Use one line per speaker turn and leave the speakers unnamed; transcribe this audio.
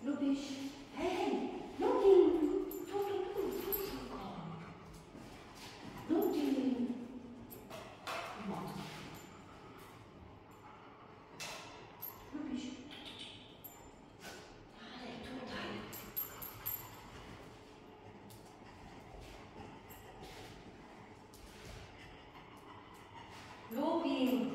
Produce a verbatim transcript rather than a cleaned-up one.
Lubisz? Hej, nogi! Tu, tu, tu, tu, szybko. Nogi. Mocno. Lubisz? Ale tutaj. Lubię.